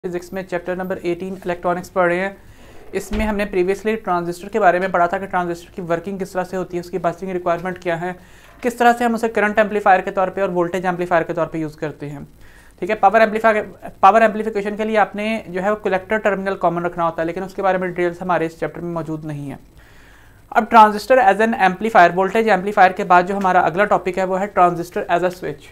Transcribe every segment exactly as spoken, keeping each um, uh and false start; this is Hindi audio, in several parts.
फिजिक्स में चैप्टर नंबर अठारह इलेक्ट्रॉनिक्स पढ़ रहे हैं। इसमें हमने प्रीवियसली ट्रांजिस्टर के बारे में पढ़ा था कि ट्रांजिस्टर की वर्किंग किस तरह से होती है, उसकी बाइसिंग रिक्वायरमेंट क्या है, किस तरह से हम उसे करंट एम्पलीफायर के तौर पे और वोल्टेज एम्पलीफायर के तौर पे यूज़ करते हैं। ठीक है, पावर एम्पलीफायर पावर एम्पलीफिकेशन के लिए आपने जो है वो कलेक्टर टर्मिनल कॉमन रखना होता है, लेकिन उसके बारे में डिटेल्स हमारे इस चैप्टर में मौजूद नहीं है। अब transistor as an amplifier, voltage amplifier के बाद जो हमारा अगला टॉपिक है वो है transistor as a switch.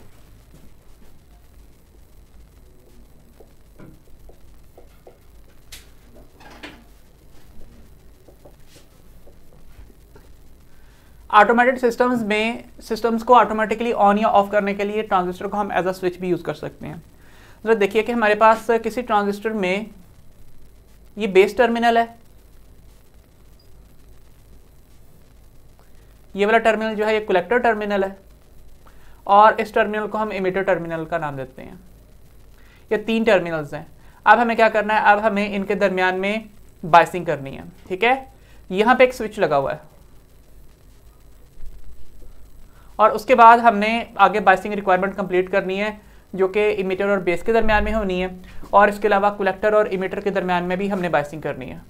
Automated systems में सिस्टम्स को ऑटोमेटिकली ऑन या ऑफ करने के लिए ट्रांजिस्टर को हम एज अ स्विच भी यूज़ कर सकते हैं। जरा देखिए कि हमारे पास किसी ट्रांजिस्टर में ये बेस टर्मिनल है, ये वाला टर्मिनल जो है ये कलेक्टर टर्मिनल है, और इस टर्मिनल को हम इमिटर टर्मिनल का नाम देते हैं। ये तीन टर्मिनल्स हैं। अब हमें क्या करना है, अब हमें इनके दरमियान में बाइसिंग करनी है। ठीक है, यहाँ पे एक स्विच लगा हुआ है और उसके बाद हमने आगे बाइसिंग रिक्वायरमेंट कंप्लीट करनी है जो कि इमिटर और बेस के दरमियान में होनी है, और इसके अलावा कलेक्टर और इमिटर के दरमियान में भी हमने बाइसिंग करनी है।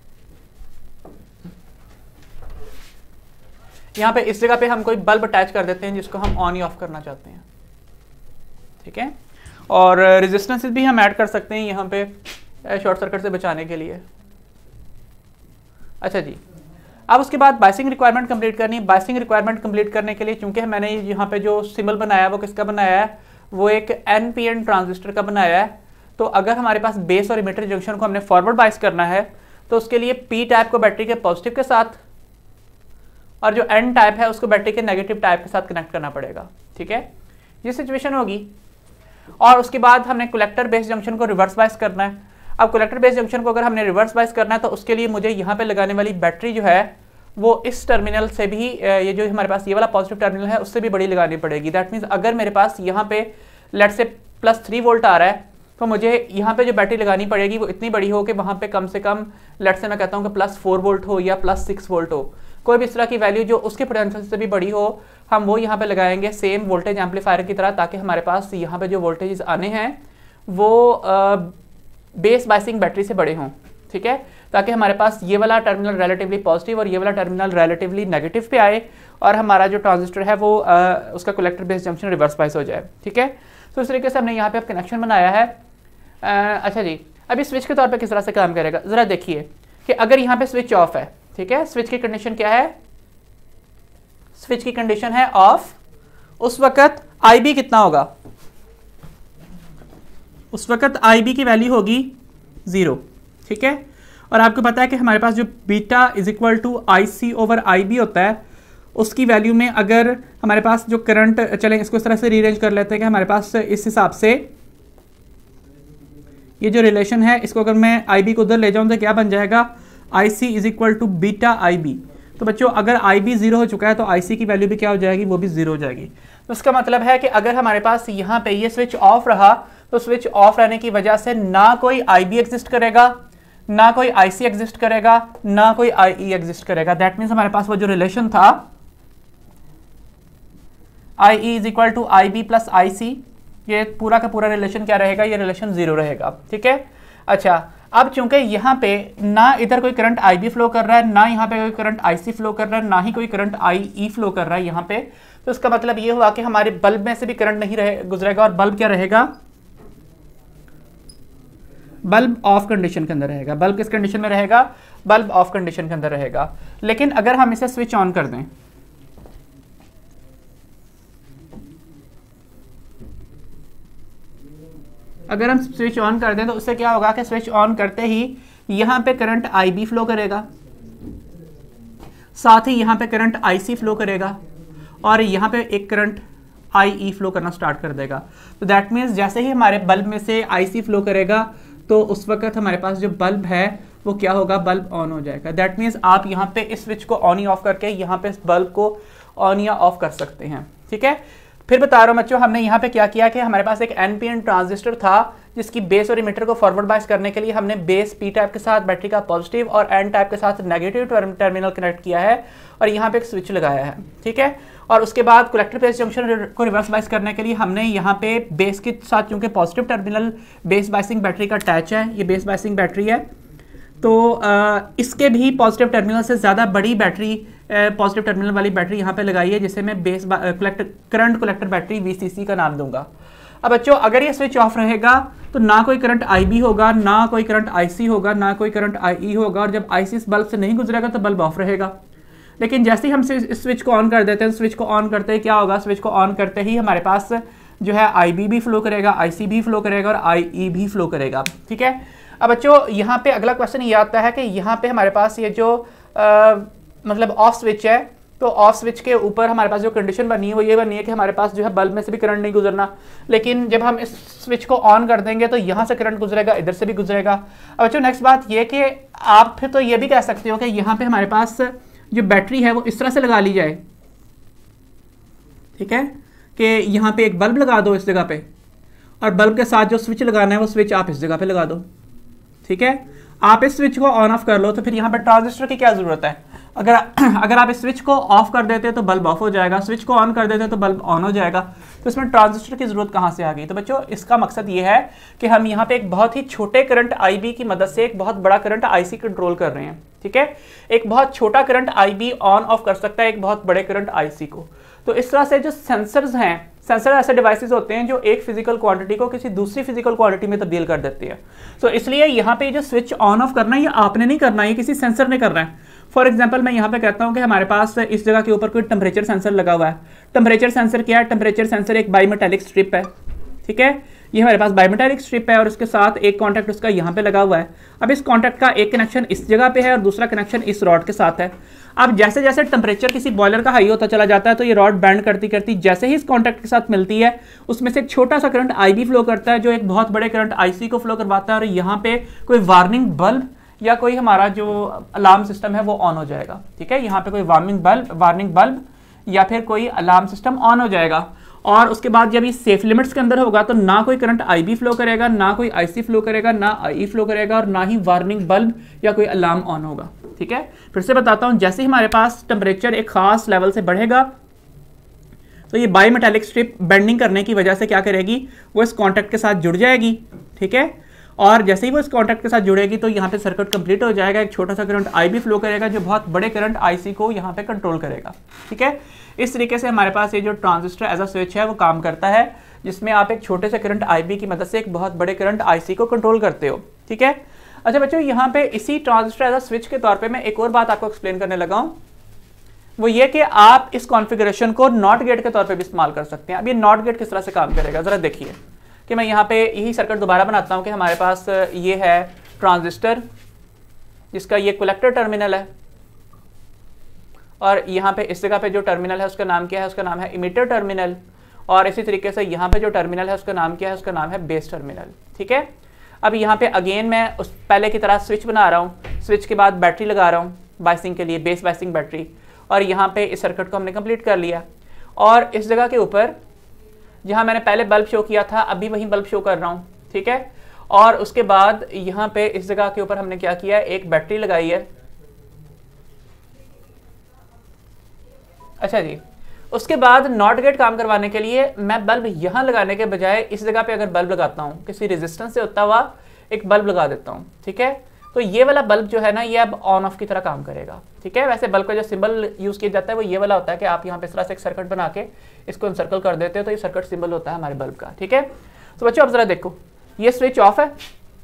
यहाँ पे इस जगह पे हम कोई बल्ब अटैच कर देते हैं जिसको हम ऑन या ऑफ करना चाहते हैं। ठीक है, और रेजिस्टेंस भी हम ऐड कर सकते हैं यहाँ पे शॉर्ट सर्किट से बचाने के लिए। अच्छा जी, अब उसके बाद बाइसिंग रिक्वायरमेंट कंप्लीट करनी है। बाइसिंग रिक्वायरमेंट कंप्लीट करने के लिए चूंकि मैंने यहाँ पे जो सिंबल बनाया है वो किसका बनाया है, वो एक एन पी एन ट्रांजिस्टर का बनाया है। तो अगर हमारे पास बेस और इमिटर जंक्शन को हमने फॉरवर्ड बाइस करना है तो उसके लिए पी टाइप को बैटरी के पॉजिटिव के साथ और जो एन टाइप है उसको बैटरी के नेगेटिव टाइप के साथ कनेक्ट करना पड़ेगा। ठीक है, ये सिचुएशन होगी। और उसके बाद हमने कलेक्टर बेस जंक्शन को रिवर्स बाइस करना है। अब कलेक्टर बेस जंक्शन को अगर हमने रिवर्स बाइस करना है तो उसके लिए मुझे यहाँ पे लगाने वाली बैटरी जो है वो इस टर्मिनल से भी, ये जो हमारे पास ये वाला पॉजिटिव टर्मिनल है उससे भी बड़ी लगानी पड़ेगी। दैट मीन्स अगर मेरे पास यहाँ पे लेट से प्लस थ्री वोल्ट आ रहा है तो मुझे यहाँ पे जो बैटरी लगानी पड़ेगी वो इतनी बड़ी हो कि वहाँ पे कम से कम लेट से मैं कहता हूँ कि प्लस फोर वोल्ट हो या प्लस सिक्स वोल्ट हो, कोई भी इस तरह की वैल्यू जो उसके पोटेंशियल से भी बड़ी हो, हम वो यहाँ पे लगाएंगे सेम वोल्टेज एम्पलीफायर की तरह, ताकि हमारे पास यहाँ पे जो वोल्टेज आने हैं वो बेस बाइसिंग बैटरी से बड़े हों। ठीक है, ताकि हमारे पास ये वाला टर्मिनल रिलेटिवली पॉजिटिव और ये वाला टर्मिनल रिलेटिवली नेगेटिव पे आए और हमारा जो ट्रांजिस्टर है वो आ, उसका collector base junction reverse bias हो जाए। ठीक है, तो इस तरीके से हमने यहाँ पे अब कनेक्शन बनाया है। आ, अच्छा जी, अभी स्विच के तौर पे किस तरह से काम करेगा ज़रा देखिए कि अगर यहाँ पे स्विच ऑफ है, ठीक है, स्विच की कंडीशन क्या है, स्विच की कंडीशन है ऑफ, उस वक्त आई बी कितना होगा, उस वक्त आई बी की वैल्यू होगी जीरो। ठीक है, और आपको पता है कि हमारे पास जो beta is equal to I C over I B होता है, उसकी वैल्यू में अगर हमारे पास जो करंट, चलें इसको इस तरह से रीअरेंज कर लेते हैं कि हमारे पास इस हिसाब से ये जो रिलेशन है इसको अगर मैं आई बी को उधर ले जाऊं तो क्या बन जाएगा, I C is equal to beta I B. तो बच्चों अगर आई बी जीरो हो चुका है तो आई सी की वैल्यू भी क्या हो जाएगी, वो भी जीरो हो जाएगी। तो इसका मतलब है कि अगर हमारे पास यहाँ पे ये स्विच ऑफ रहा तो स्विच ऑफ रहने की वजह से ना कोई आई बी एग्जिस्ट करेगा, ना कोई आईसी एग्जिस्ट करेगा, ना कोई आईई एग्जिस्ट करेगा। दैट मीन्स हमारे पास वो जो रिलेशन था I E is equal to I B plus I C, ये पूरा का पूरा रिलेशन क्या रहेगा, ये रिलेशन जीरो रहेगा। ठीक है, अच्छा अब चूंकि यहाँ पे ना इधर कोई करंट आईबी फ्लो कर रहा है, ना यहाँ पे कोई करंट आईसी फ्लो कर रहा है, ना ही कोई करंट आईई फ्लो कर रहा है यहाँ पे, तो इसका मतलब ये हुआ कि हमारे बल्ब में से भी करंट नहीं रहे गुजरेगा और बल्ब क्या रहेगा, बल्ब ऑफ कंडीशन के अंदर रहेगा। बल्ब किस कंडीशन में रहेगा, बल्ब ऑफ कंडीशन के अंदर रहेगा। लेकिन अगर हम इसे स्विच ऑन कर दें, अगर हम स्विच ऑन कर दें तो उससे क्या होगा कि स्विच ऑन करते ही यहां पे करंट आईबी फ्लो करेगा, साथ ही यहां पे करंट आईसी फ्लो करेगा और यहां पे एक करंट आईई फ्लो करना स्टार्ट कर देगा। तो दैट मीन्स जैसे ही हमारे बल्ब में से आईसी फ्लो करेगा तो उस वक्त हमारे पास जो बल्ब है वो क्या होगा, बल्ब ऑन हो जाएगा। दैट मीन्स आप यहाँ पे इस स्विच को ऑन ही ऑफ करके यहाँ पे इस बल्ब को ऑन या ऑफ कर सकते हैं। ठीक है, फिर बता रहा हूँ बच्चों, हमने यहाँ पे क्या किया कि हमारे पास एक एन पी एन ट्रांजिस्टर था जिसकी बेस और इमिटर को फॉरवर्ड बाइस करने के लिए हमने बेस पी टाइप के साथ बैटरी का पॉजिटिव और एन टाइप के साथ नेगेटिव टर्मिनल कनेक्ट किया है और यहाँ पे एक स्विच लगाया है। ठीक है, और उसके बाद कलेक्टर बेस जंक्शन को रिवर्स बाइस करने के लिए हमने यहाँ पे बेस के साथ चूंकि positive terminal base biasing battery का अटैच है, ये बेस बाइसिंग बैटरी है, तो आ, इसके भी पॉजिटिव टर्मिनल से ज़्यादा बड़ी बैटरी पॉजिटिव टर्मिनल वाली बैटरी यहाँ पे लगाई है, जिसे मैं base collector current collector battery V C C का नाम दूंगा। अब बच्चों अगर ये स्विच ऑफ रहेगा तो ना कोई करंट आईबी होगा, ना कोई करंट आईसी होगा, ना कोई करंट आईई होगा, और जब आईसी इस बल्ब से नहीं गुजरेगा तो बल्ब ऑफ रहेगा। लेकिन जैसे ही हम इस स्विच को ऑन कर देते हैं, स्विच को ऑन करते ही क्या होगा, स्विच को ऑन करते ही हमारे पास जो है आईबी भी फ्लो करेगा, आईसी भी फ्लो करेगा और आईई भी फ्लो करेगा। ठीक है। अब बच्चों यहाँ पे अगला क्वेश्चन ये आता है कि यहाँ पे हमारे पास ये जो आ, मतलब ऑफ स्विच है, तो ऑफ स्विच के ऊपर हमारे पास जो कंडीशन बनी है वो ये बनी है कि हमारे पास जो है बल्ब में से भी करंट नहीं गुजरना, लेकिन जब हम इस स्विच को ऑन कर देंगे तो यहाँ से करंट गुजरेगा, इधर से भी गुजरेगा। अब बच्चों नेक्स्ट बात ये कि आप फिर तो ये भी कह सकते हो कि यहाँ पे हमारे पास जो बैटरी है वो इस तरह से लगा ली जाए, ठीक है, कि यहाँ पे एक बल्ब लगा दो इस जगह पे, और बल्ब के साथ जो स्विच लगाना है वो स्विच आप इस जगह पे लगा दो। ठीक है। आप इस स्विच को ऑन ऑफ कर लो तो फिर यहाँ पे ट्रांजिस्टर की क्या जरूरत है। अगर अगर आप इस स्विच को ऑफ कर देते तो बल्ब ऑफ हो जाएगा, स्विच को ऑन कर देते तो बल्ब ऑन हो जाएगा, तो इसमें ट्रांजिस्टर की जरूरत कहाँ से आ गई। तो बच्चों इसका मकसद ये है कि हम यहाँ पे एक बहुत ही छोटे करंट आईबी की मदद से एक बहुत बड़ा करंट आईसी कंट्रोल कर रहे हैं। ठीक है। एक बहुत छोटा करंट आईबी ऑन ऑफ कर सकता है एक बहुत बड़े करंट आईसी को। तो इस तरह से जो सेंसर्स हैं, सेंसर ऐसे डिवाइसेस होते हैं जो एक फिजिकल क्वांटिटी को किसी दूसरी फिजिकल क्वांटिटी में तब्दील कर देती है। तो इसलिए यहाँ पे जो स्विच ऑन ऑफ करना है ये आपने नहीं करना है, ये किसी सेंसर ने करना है। फॉर एग्जांपल मैं यहाँ पे कहता हूँ कि हमारे पास इस जगह के ऊपर कोई टेम्परेचर सेंसर लगा हुआ है। टेम्परेचर सेंसर क्या है, टेम्परेचर सेंसर एक बाईमेटालिक स्ट्रिप है। ठीक है। ये हमारे पास बाईमेटालिक स्ट्रिप है और उसके साथ एक कॉन्टैक्ट उसका यहाँ पे लगा हुआ है। अब इस कॉन्टैक्ट का एक कनेक्शन इस जगह पे है और दूसरा कनेक्शन इस रॉड के साथ है। अब जैसे जैसे टेम्परेचर किसी बॉयलर का हाई होता चला जाता है तो ये रॉड बैंड करती करती जैसे ही इस कॉन्टैक्ट के साथ मिलती है उसमें से एक छोटा सा करंट आईबी फ्लो करता है जो एक बहुत बड़े करंट आईसी को फ्लो करवाता है, और यहाँ पे कोई वार्निंग बल्ब या कोई हमारा जो अलार्म सिस्टम है वो ऑन हो जाएगा। ठीक है। यहाँ पे कोई वार्निंग बल्ब वार्निंग बल्ब या फिर कोई अलार्म सिस्टम ऑन हो जाएगा, और उसके बाद जब ये सेफ लिमिट्स के अंदर होगा तो ना कोई करंट आईबी फ्लो करेगा, ना कोई आईसी फ्लो करेगा, ना आईई फ्लो करेगा, और ना ही वार्निंग बल्ब या कोई अलार्म ऑन होगा। ठीक है। फिर से बताता हूं, जैसे ही हमारे पास टेम्परेचर एक खास लेवल से बढ़ेगा तो ये बाईमेटालिक स्ट्रिप बेंडिंग करने की वजह से क्या करेगी, वो इस कॉन्टैक्ट के साथ जुड़ जाएगी। ठीक है। और जैसे ही वो इस कॉन्टैक्ट के साथ जुड़ेगी तो यहाँ पे सर्किट कंप्लीट हो जाएगा, एक छोटा सा करंट आईबी फ्लो करेगा जो बहुत बड़े करंट आईसी को यहाँ पे कंट्रोल करेगा। ठीक है। इस तरीके से हमारे पास ये जो ट्रांजिस्टर एज अ स्विच है वो काम करता है, जिसमें आप एक छोटे से करंट आईबी की मदद से एक बहुत बड़े करंट आईसी को कंट्रोल करते हो। ठीक है। अच्छा बच्चों, यहाँ पे इसी ट्रांजिस्टर एज अ स्विच के तौर पे मैं एक और बात आपको एक्सप्लेन करने लगा हूँ, वो ये कि आप इस कॉन्फ़िगरेशन को नॉट गेट के तौर पे भी इस्तेमाल कर सकते हैं। अब ये नॉट गेट किस तरह से काम करेगा जरा देखिए कि मैं यहाँ पे यही सर्किट दोबारा बनाता हूँ कि हमारे पास ये है ट्रांजिस्टर जिसका ये कलेक्टर टर्मिनल है, और यहाँ पे इस जगह पे जो टर्मिनल है उसका नाम क्या है, उसका नाम है इमिटर टर्मिनल, और इसी तरीके से यहाँ पे जो टर्मिनल है उसका नाम क्या है, उसका नाम है बेस टर्मिनल। ठीक है। अब यहाँ पे अगेन मैं उस पहले की तरह स्विच बना रहा हूँ, स्विच के बाद बैटरी लगा रहा हूँ बाइसिंग के लिए, बेस बाइसिंग बैटरी, और यहाँ पे इस सर्किट को हमने कंप्लीट कर लिया। और इस जगह के ऊपर जहाँ मैंने पहले बल्ब शो किया था अभी वही बल्ब शो कर रहा हूँ। ठीक है। और उसके बाद यहाँ पे इस जगह के ऊपर हमने क्या किया है, एक बैटरी लगाई है। अच्छा जी, उसके बाद नॉट गेट काम करवाने के लिए मैं बल्ब यहाँ लगाने के बजाय इस जगह पे अगर बल्ब लगाता हूँ, किसी रेजिस्टेंस से होता हुआ एक बल्ब लगा देता हूँ। ठीक है। तो ये वाला बल्ब जो है ना ये अब ऑन ऑफ की तरह काम करेगा। ठीक है। वैसे बल्ब का जो सिंबल यूज किया जाता है वो ये वाला होता है कि आप यहाँ पे इस तरह से एक सर्किट बना के इसको इंसर्कल कर देते हो तो ये सर्किट सिंबल होता है हमारे बल्ब का। ठीक है। तो बच्चों अब जरा देखो, ये स्विच ऑफ है,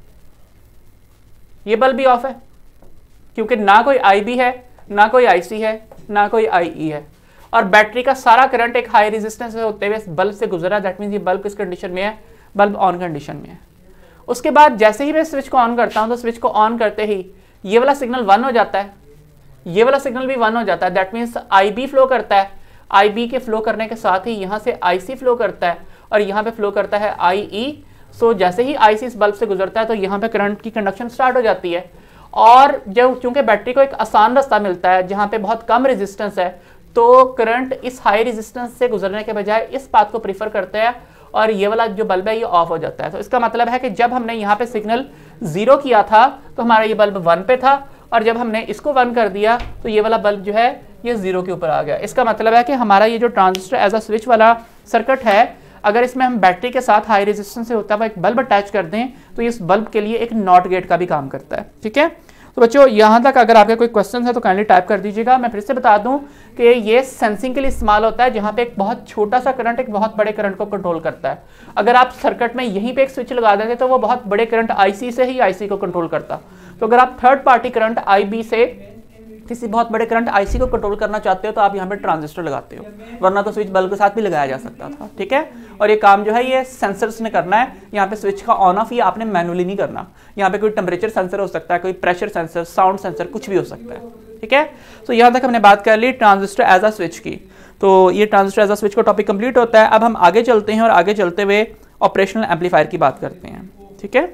ये बल्ब भी ऑफ है, क्योंकि ना कोई आईबी है, ना कोई आईसी है, ना कोई आईई है, और बैटरी का सारा करंट एक हाई रेजिस्टेंस होते हुए बल्ब से गुजरा। दैट मीन्स ये बल्ब किस कंडीशन में है, बल्ब ऑन कंडीशन में है। उसके बाद जैसे ही मैं स्विच को ऑन करता हूं तो स्विच को ऑन करते ही ये वाला सिग्नल वन हो जाता है, ये वाला सिग्नल भी वन हो जाता है। दैट मीन्स आईबी फ्लो करता है, आईबी के फ्लो करने के साथ ही यहाँ से आईसी फ्लो करता है और यहाँ पे फ्लो करता है आईई। सो जैसे ही आईसी इस बल्ब से गुजरता है तो यहाँ पे करंट की कंडक्शन स्टार्ट हो जाती है, और जब चूंकि बैटरी को एक आसान रास्ता मिलता है जहाँ पे बहुत कम रेजिस्टेंस है तो करंट इस हाई रेजिस्टेंस से गुजरने के बजाय इस पाथ को प्रीफर करते हैं और ये वाला जो बल्ब है ये ऑफ हो जाता है। तो इसका मतलब है कि जब हमने यहाँ पे सिग्नल जीरो किया था तो हमारा ये बल्ब वन पे था, और जब हमने इसको वन कर दिया तो ये वाला बल्ब जो है ये जीरो के ऊपर आ गया। इसका मतलब है कि हमारा ये जो ट्रांजिस्टर एज अ स्विच वाला सर्किट है, अगर इसमें हम बैटरी के साथ हाई रेजिस्टेंस से होता है एक बल्ब अटैच कर दें तो इस बल्ब के लिए एक नॉट गेट का भी काम करता है। ठीक है, तो बच्चों यहाँ तक अगर आपके कोई क्वेश्चन है तो काइंडली टाइप कर दीजिएगा। मैं फिर से बता दूं कि ये सेंसिंग के लिए इस्तेमाल होता है, जहाँ पे एक बहुत छोटा सा करंट एक बहुत बड़े करंट को कंट्रोल करता है। अगर आप सर्किट में यहीं पे एक स्विच लगा देते तो वो बहुत बड़े करंट आईसी से ही आईसी को कंट्रोल करता। तो अगर आप थर्ड पार्टी करंट आईबी से किसी बहुत बड़े करंट आईसी को कंट्रोल करना चाहते हो तो आप यहाँ पे ट्रांजिस्टर लगाते हो, वरना तो स्विच बल्ब के साथ भी लगाया जा सकता था। ठीक है, और ये काम जो है ये सेंसर्स ने करना है। यहाँ पे स्विच का ऑन ऑफ ये आपने मैनुअली नहीं करना। यहाँ पे कोई टेम्परेचर सेंसर हो सकता है, कोई प्रेशर सेंसर, साउंड सेंसर, कुछ भी हो सकता है। ठीक है, तो यहाँ तक हमने बात कर ली ट्रांजिस्टर एज अ स्विच की। तो ये ट्रांजिस्टर एज अ स्विच का टॉपिक कंप्लीट होता है। अब हम आगे चलते हैं और आगे चलते हुए ऑपरेशनल एम्पलीफायर की बात करते हैं। ठीक है,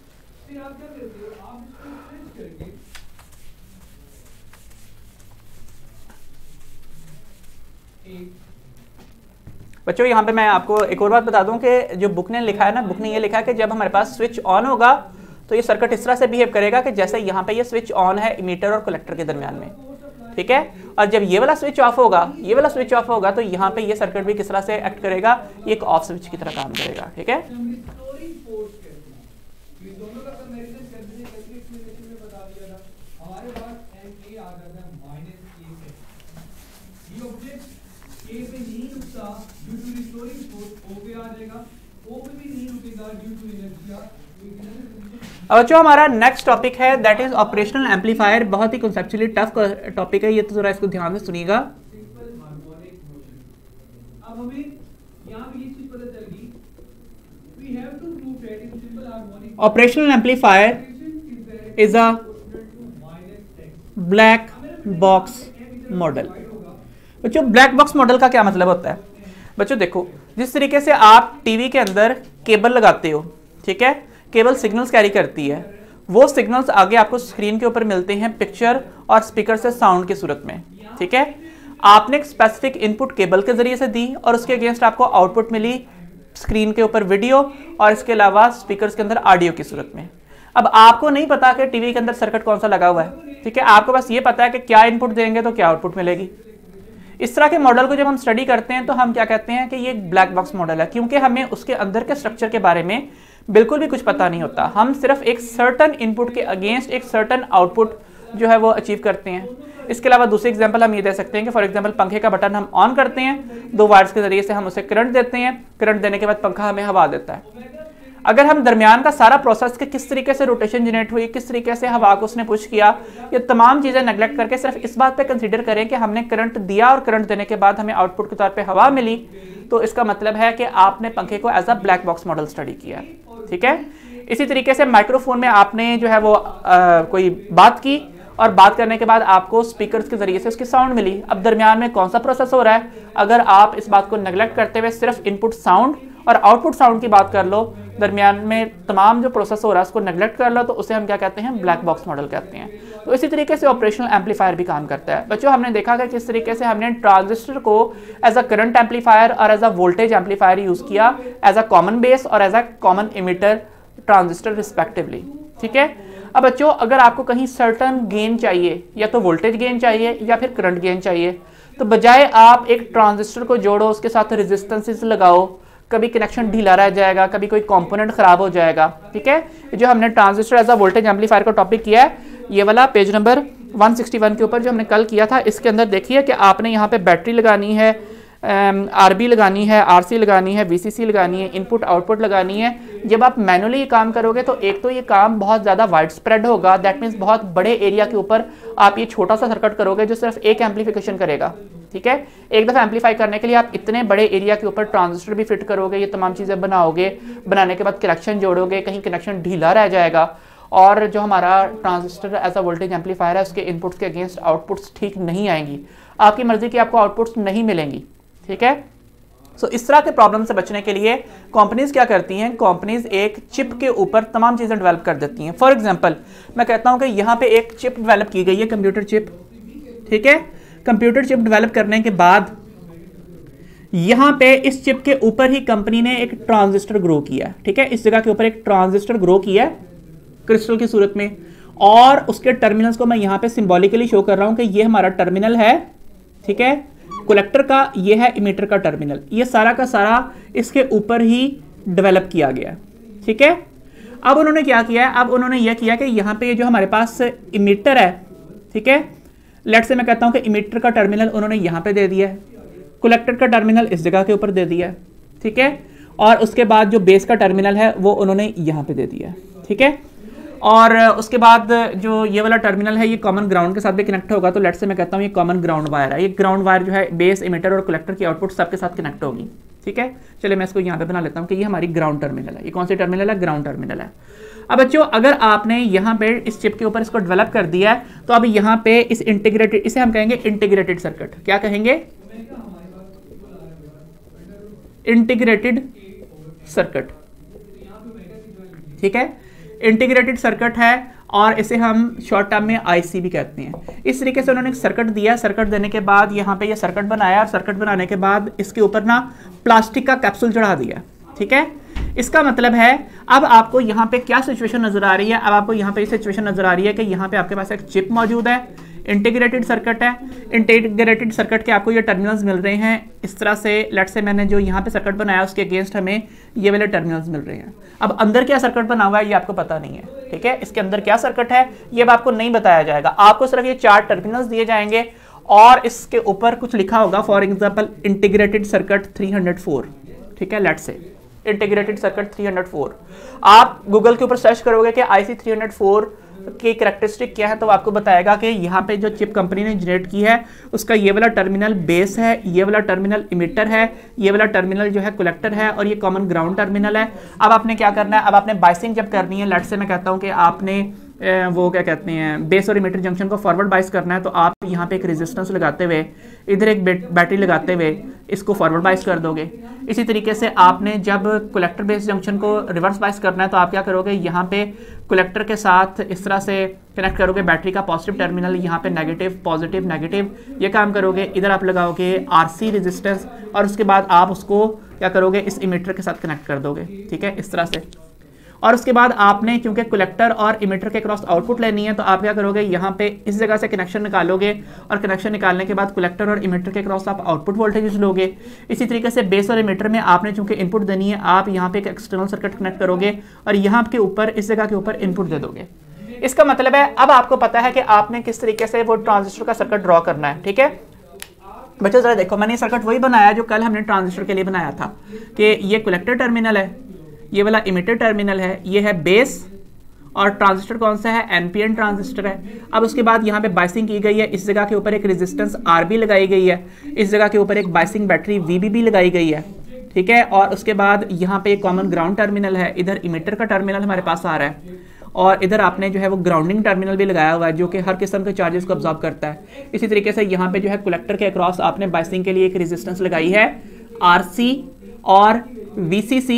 बच्चों यहाँ पे मैं आपको एक और बात बता दूं कि जो बुक ने लिखा है ना, बुक ने ये लिखा है कि जब हमारे पास स्विच ऑन होगा तो ये सर्किट इस तरह से बिहेव करेगा कि जैसे यहाँ पे ये स्विच ऑन है इमीटर और कलेक्टर के दरमियान में। ठीक है, और जब ये वाला स्विच ऑफ होगा ये वाला स्विच ऑफ होगा तो यहाँ पे ये सर्किट भी किस तरह से एक्ट करेगा, ये एक ऑफ स्विच की तरह काम करेगा। ठीक है, अब जो हमारा नेक्स्ट टॉपिक है दैट इज ऑपरेशनल एम्पलीफायर। बहुत ही कॉन्सेप्चुअली टफ टॉपिक है ये, तो जरा इसको ध्यान से सुनिएगा। Operational amplifier is a black box model. बच्चों ब्लैक बॉक्स मॉडल का क्या मतलब होता है? बच्चों देखो, जिस तरीके से आप टीवी के अंदर केबल लगाते हो, ठीक है, केबल सिग्नल्स कैरी करती है, वो सिग्नल्स आगे आपको स्क्रीन के ऊपर मिलते हैं पिक्चर और स्पीकर से साउंड की सूरत में। ठीक है, आपने एक स्पेसिफिक इनपुट केबल के जरिए से दी और उसके अगेंस्ट आपको आउटपुट मिली स्क्रीन के ऊपर वीडियो और इसके अलावा स्पीकर्स के अंदर ऑडियो की सूरत में। अब आपको नहीं पता कि टीवी के अंदर सर्किट कौन सा लगा हुआ है। ठीक है, आपको बस ये पता है कि क्या इनपुट देंगे तो क्या आउटपुट मिलेगी। इस तरह के मॉडल को जब हम स्टडी करते हैं तो हम क्या कहते हैं कि ये एक ब्लैक बॉक्स मॉडल है, क्योंकि हमें उसके अंदर के स्ट्रक्चर के बारे में बिल्कुल भी कुछ पता नहीं होता। हम सिर्फ एक सर्टन इनपुट के अगेंस्ट एक सर्टन आउटपुट जो है वो अचीव करते हैं। इसके अलावा दूसरी एग्जांपल हम ये दे सकते हैं कि फॉर एग्जांपल पंखे का बटन हम ऑन करते हैं, दो वायर्स के जरिए से हम उसे करंट देते हैं, करंट देने के बाद पंखा हमें हवा देता है। अगर हम दरमियान का सारा प्रोसेस के किस तरीके से रोटेशन जनरेट हुई, किस तरीके से हवा को उसने पुश किया, ये तमाम चीज़ें नेगलेक्ट करके सिर्फ इस बात पे कंसीडर करें कि हमने करंट दिया और करंट देने के बाद हमें आउटपुट के तौर पे हवा मिली, तो इसका मतलब है कि आपने पंखे को as a black box model study किया। ठीक है, इसी तरीके से माइक्रोफोन में आपने जो है वो आ, कोई बात की और बात करने के बाद आपको स्पीकर्स के जरिए से उसकी साउंड मिली। अब दरमियान में कौन सा प्रोसेस हो रहा है, अगर आप इस बात को नेगलेक्ट करते हुए सिर्फ इनपुट साउंड और आउटपुट साउंड की बात कर लो, दरमियान में तमाम जो प्रोसेस हो रहा है उसको नेगलेक्ट कर लो, तो उसे हम क्या कहते हैं, ब्लैक बॉक्स मॉडल कहते हैं। तो इसी तरीके से ऑपरेशनल एम्पलीफायर भी काम करता है। बच्चों हमने देखा कि किस तरीके से हमने ट्रांजिस्टर को एज अ करंट एम्पलीफायर और as a voltage amplifier use किया, एज अ कॉमन बेस और as a common emitter transistor respectively. ठीक है, अब बच्चों अगर आपको कहीं सर्टन गेन चाहिए, या तो वोल्टेज गेन चाहिए या फिर करंट गेन चाहिए, तो बजाय आप एक ट्रांजिस्टर को जोड़ो, उसके साथ रेजिस्टेंसेस लगाओ, कभी कनेक्शन ढीला रह जाएगा, कभी कोई कंपोनेंट खराब हो जाएगा। ठीक है, जो हमने transistor as a voltage amplifier का टॉपिक किया है, ये वाला पेज नंबर एक सौ इकसठ के ऊपर जो हमने कल किया था, इसके अंदर देखिए कि आपने यहाँ पे बैटरी लगानी है, आरबी लगानी है, आरसी लगानी है, वीसीसी लगानी है, इनपुट आउटपुट लगानी है। जब आप मैनुअली ये काम करोगे तो एक तो ये काम बहुत ज़्यादा वाइड स्प्रेड होगा, दैट मीन्स बहुत बड़े एरिया के ऊपर आप ये छोटा सा सर्किट करोगे जो सिर्फ एक एम्पलीफिकेशन करेगा। ठीक है, एक दफ़ा एम्पलीफाई करने के लिए आप इतने बड़े एरिया के ऊपर ट्रांजिस्टर भी फिट करोगे, ये तमाम चीज़ें बनाओगे, बनाने के बाद कनेक्शन जोड़ोगे, कहीं कनेक्शन ढीला रह जाएगा और जो हमारा transistor as a voltage amplifier है उसके इनपुट्स के अगेंस्ट आउटपुट्स ठीक नहीं आएंगी, आपकी मर्जी की आपको आउटपुट्स नहीं मिलेंगी। ठीक है, सो so, इस तरह के प्रॉब्लम से बचने के लिए कंपनीज क्या करती हैं, कंपनीज एक चिप के ऊपर तमाम चीज़ें डेवलप कर देती हैं। फॉर एग्जांपल मैं कहता हूं कि यहाँ पे एक चिप डेवलप की गई है, कंप्यूटर चिप। ठीक है, कंप्यूटर चिप डेवलप करने के बाद यहाँ पे इस चिप के ऊपर ही कंपनी ने एक ट्रांजिस्टर ग्रो किया। ठीक है, इस जगह के ऊपर एक ट्रांजिस्टर ग्रो किया क्रिस्टल की सूरत में, और उसके टर्मिनल्स को मैं यहाँ पे सिंबॉलिकली शो कर रहा हूँ कि ये हमारा टर्मिनल है ठीक है। कलेक्टर का ये है इमीटर का टर्मिनल, ये सारा का सारा इसके ऊपर ही डेवलप किया गया, ठीक है। अब उन्होंने क्या किया है, अब उन्होंने यह किया कि यहाँ पे जो हमारे पास इमीटर है, ठीक है, लेट से मैं कहता हूँ कि इमीटर का टर्मिनल उन्होंने यहाँ पे दे दिया है, कलेक्टर का टर्मिनल इस जगह के ऊपर दे दिया है, ठीक है, और उसके बाद जो बेस का टर्मिनल है वो उन्होंने यहाँ पे दे दिया है, ठीक है। और उसके बाद जो ये वाला टर्मिनल है ये कॉमन ग्राउंड के साथ भी कनेक्ट होगा, तो लेट से मैं कहता हूँ ये कॉमन ग्राउंड वायर है, ये ग्राउंड वायर जो है बेस, इमीटर और कलेक्टर की आउटपुट सबके साथ कनेक्ट होगी, ठीक है। चलिए मैं इसको यहाँ पे बना लेता हूँ कि ये हमारी ग्राउंड टर्मिनल है। ये कौन सी टर्मिनल है? ग्राउंड टर्मिनल है। अब बच्चों अगर आपने यहाँ पे इस चिप के ऊपर इसको डेवलप कर दिया है तो अब यहाँ पे इस इंटीग्रेटेड, इसे हम कहेंगे इंटीग्रेटेड सर्किट। क्या कहेंगे? इंटीग्रेटेड सर्किट, ठीक है, इंटीग्रेटेड सर्किट है और इसे हम शॉर्ट टर्म में आईसी भी कहते हैं। इस तरीके से उन्होंने एक सर्किट दिया, सर्किट देने के बाद यहाँ पे ये सर्किट बनाया और सर्किट बनाने के बाद इसके ऊपर ना प्लास्टिक का कैप्सूल चढ़ा दिया, ठीक है। इसका मतलब है अब आपको यहाँ पे क्या सिचुएशन नजर आ रही है? अब आपको यहाँ पे सिचुएशन नजर आ रही है कि यहाँ पे आपके पास एक चिप मौजूद है, इंटीग्रेटेड सर्किट है, इंटीग्रेटेड सर्किट के आपको ये टर्मिनल्स मिल रहे हैं इस तरह से। लेट से मैंने जो यहाँ पे सर्किट बनाया उसके अगेंस्ट हमें ये वाले टर्मिनल्स मिल रहे हैं। अब अंदर क्या सर्किट बना हुआ है ये आपको पता नहीं है, ठीक है, इसके अंदर क्या सर्किट है ये अब आपको नहीं बताया जाएगा, आपको सिर्फ ये चार टर्मिनल्स दिए जाएंगे और इसके ऊपर कुछ लिखा होगा, for example integrated circuit three hundred four, ठीक है, let's say integrated circuit three hundred four. आप गूगल के ऊपर सर्च करोगे कि आईसी थ्री हंड्रेड फोर की कैरेक्टरिस्टिक क्या है तो आपको बताएगा कि यहाँ पे जो चिप कंपनी ने जनरेट की है उसका ये वाला टर्मिनल बेस है, ये वाला टर्मिनल इमीटर है, ये वाला टर्मिनल जो है कलेक्टर है और ये कॉमन ग्राउंड टर्मिनल है। अब आपने क्या करना है? अब आपने बाइसिंग जब करनी है, लेट से मैं कहता हूँ कि आपने वो क्या कहते हैं बेस और इमीटर जंक्शन को फॉरवर्ड बाइस करना है, तो आप यहाँ पे एक रेजिस्टेंस लगाते हुए, इधर एक बैटरी लगाते हुए इसको फॉरवर्ड बाइस कर दोगे। इसी तरीके से आपने जब कलेक्टर बेस जंक्शन को रिवर्स बाइस करना है तो आप क्या करोगे? यहाँ पे कलेक्टर के साथ इस तरह से कनेक्ट करोगे, बैटरी का पॉजिटिव टर्मिनल यहाँ पे नेगेटिव, पॉजिटिव, नेगेटिव, ये काम करोगे। इधर आप लगाओगे आरसी रेजिस्टेंस और उसके बाद आप उसको क्या करोगे? इस इमीटर के साथ कनेक्ट कर दोगे, ठीक है, इस तरह से। और उसके बाद आपने क्योंकि कलेक्टर और इमीटर के क्रॉस आउटपुट लेनी है तो आप क्या करोगे? यहाँ पे इस जगह से कनेक्शन निकालोगे और कनेक्शन निकालने के बाद कलेक्टर और इमीटर के क्रॉस आप आउटपुट वोल्टेज लोगे। इसी तरीके से बेस और इमीटर में आपने चूंकि इनपुट देनी है, आप यहाँ पे एक एक्सटर्नल सर्किट कनेक्ट करोगे और यहाँ के ऊपर इस जगह के ऊपर इनपुट दे दोगे। इसका मतलब है अब आपको पता है कि आपने किस तरीके से वो ट्रांजिस्टर का सर्किट ड्रॉ करना है, ठीक है। बच्चों जरा देखो, मैंने सर्किट वही बनाया जो कल हमने ट्रांजिस्टर के लिए बनाया था कि ये कलेक्टर टर्मिनल है, ये वाला इमीटर टर्मिनल है, ये है बेस और ट्रांजिस्टर कौन सा है? एनपीएन ट्रांजिस्टर है। अब उसके बाद यहाँ पे बाइसिंग की गई है, इस जगह के ऊपर एक रेजिस्टेंस आरबी लगाई गई है, इस जगह के ऊपर एक बाइसिंग बैटरी वीबीबी लगाई गई है, ठीक है। और उसके बाद यहाँ पे एक कॉमन ग्राउंड टर्मिनल है, इधर इमीटर का टर्मिनल हमारे पास आ रहा है और इधर आपने जो है वो ग्राउंडिंग टर्मिनल भी लगाया हुआ है जो कि हर किस्म के चार्जेस को ऑब्जॉर्व करता है। इसी तरीके से यहाँ पे जो है कलेक्टर के अक्रॉस आपने बाइसिंग के लिए एक रेजिस्टेंस लगाई है आरसी और वीसीसी,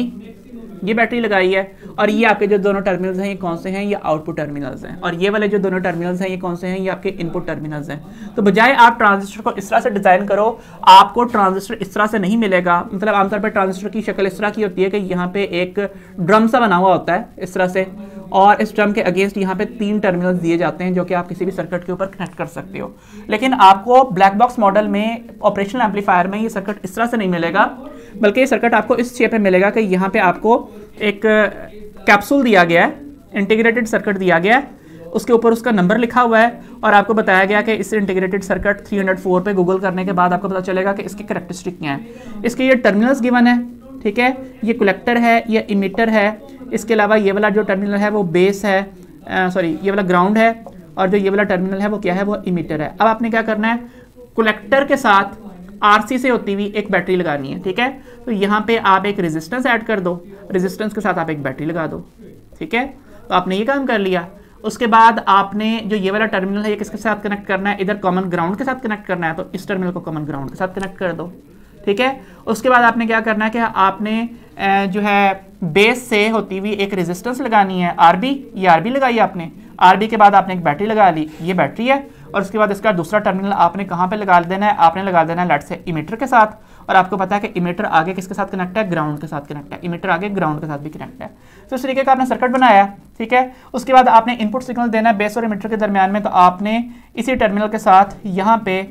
ये बैटरी लगाई है। और ये आपके जो दोनों टर्मिनल्स हैं ये कौन से हैं? ये आउटपुट टर्मिनल्स हैं। और ये वाले जो दोनों टर्मिनल्स हैं ये कौन से हैं? ये आपके इनपुट टर्मिनल्स हैं। तो बजाय आप ट्रांजिस्टर को इस तरह से डिजाइन करो, आपको ट्रांजिस्टर इस तरह से नहीं मिलेगा। मतलब आमतौर पर ट्रांजिस्टर की शक्ल इस तरह की होती है कि यहाँ पे एक ड्रम सा बना हुआ होता है इस तरह से, और इस ड्रम के अगेंस्ट यहाँ पे तीन टर्मिनल्स दिए जाते हैं जो कि आप किसी भी सर्किट के ऊपर कनेक्ट कर सकते हो। लेकिन आपको ब्लैक बॉक्स मॉडल में ऑपरेशनल एम्पलीफायर में ये सर्किट इस तरह से नहीं मिलेगा, बल्कि ये सर्किट आपको इस शेप में मिलेगा कि यहाँ पे आपको एक कैप्सूल दिया गया है, इंटीग्रेटेड सर्किट दिया गया है, उसके ऊपर उसका नंबर लिखा हुआ है और आपको बताया गया कि इस integrated circuit three hundred four पे गूगल करने के बाद आपको पता चलेगा कि इसकी कैरेक्टरिस्टिक क्या है। इसके ये टर्मिनल्स गिवन है, ठीक है, ये कलेक्टर है, ये इमीटर है, इसके अलावा ये वाला जो टर्मिनल है वो बेस है, सॉरी ये वाला ग्राउंड है, और जो ये वाला टर्मिनल है वो क्या है? वो इमीटर है। अब आपने क्या करना है? कलेक्टर के साथ आरसी से होती हुई एक बैटरी लगानी है, ठीक है। तो यहाँ पे आप एक रेजिस्टेंस ऐड कर दो, रेजिस्टेंस के साथ आप एक बैटरी लगा दो, ठीक है। तो आपने ये काम कर लिया। उसके बाद आपने जो ये वाला टर्मिनल है ये किसके साथ कनेक्ट करना है? इधर कॉमन ग्राउंड के साथ कनेक्ट करना है, तो इस टर्मिनल को कॉमन ग्राउंड के साथ कनेक्ट कर दो, ठीक है। उसके बाद आपने क्या करना है कि आपने जो है बेस से होती हुई एक रेजिस्टेंस लगानी है आरबी, ये आरबी लगाई आपने, आरबी के बाद आपने एक बैटरी लगा ली, ये बैटरी है। और उसके बाद इसका दूसरा टर्मिनल आपने कहाँ पे लगा देना है? आपने लगा देना है लेट से इमीटर के साथ, और आपको पता है कि इमीटर आगे किसके साथ कनेक्ट है? ग्राउंड के साथ कनेक्ट है, इमीटर आगे ग्राउंड के साथ भी कनेक्ट है। तो इस तरीके का आपने सर्किट बनाया, ठीक है। उसके बाद आपने इनपुट सिग्नल देना है बेस और इमीटर के दरमियान में, तो आपने इसी टर्मिनल के साथ यहाँ पे